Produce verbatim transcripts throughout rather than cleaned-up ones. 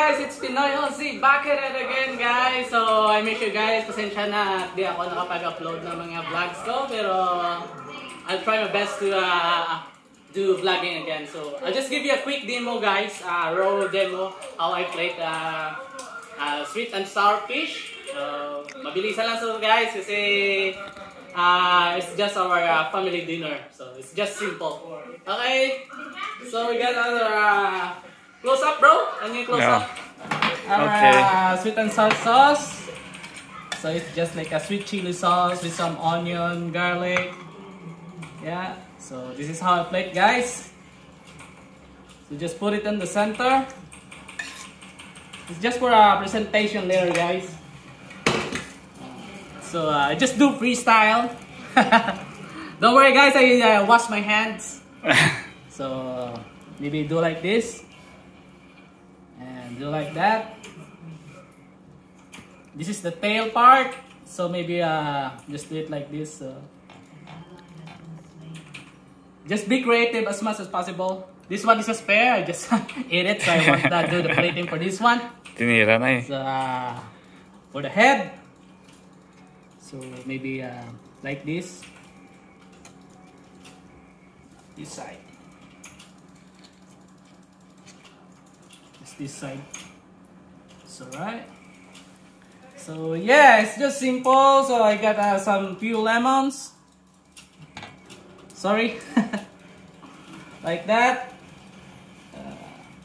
guys? It's Pinoy O Z back at it again guys. So I miss you guys. Pasensya na di ako nakapag-upload ng mga vlogs ko. Pero I'll try my best to uh, do vlogging again. So I'll just give you a quick demo guys. Uh, raw demo how I played uh, uh, sweet and sour fish. So mabilisan lang so guys kasi uh, it's just our uh, family dinner. So it's just simple. Okay. So we got our uh, close up, bro. Can you close yeah. up? Our Okay. uh, sweet and sour sauce. So it's just like a sweet chili sauce with some onion, garlic. Yeah. So this is how I plate, guys. So just put it in the center. It's just for a presentation later, guys. So uh, just do freestyle. Don't worry, guys. I uh, wash my hands. So uh, maybe do like this. Do like that. This is the tail part, so maybe uh, just do it like this. Uh, just be creative as much as possible. This one is a spare. I just ate it, so I won't uh, do the plating for this one. Tinira na eh. So, uh, for the head, so maybe uh, like this. This side. This side. So right. So yeah, it's just simple. So I got uh, some few lemons. Sorry. Like that. Uh,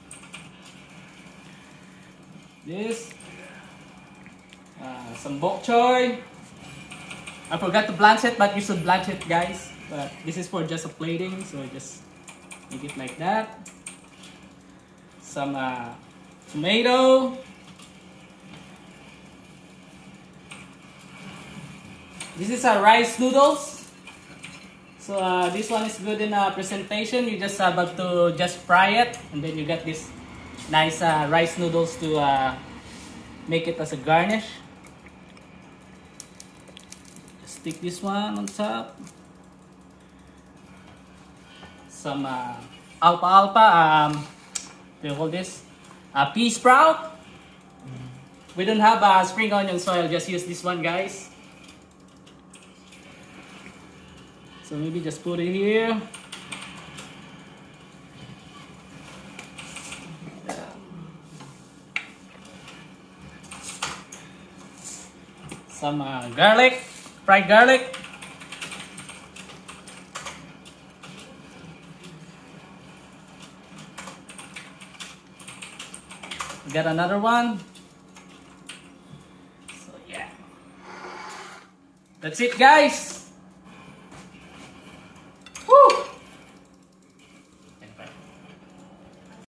this. Uh, some bok choy. I forgot to blanch it, but you should blanch it, guys. But this is for just a plating, so just make it like that. Some uh, tomato. This is a uh, rice noodles. So uh, this one is good in a presentation. You just have to just fry it, and then you get this nice uh, rice noodles to uh, make it as a garnish. Just stick this one on top. Some uh, alpa alpa. Um, We call this a uh, pea sprout. We don't have a uh, spring onion, so I'll just use this one, guys. So maybe just put it here. Some uh, garlic, fried garlic. Got another one. So yeah, that's it, guys.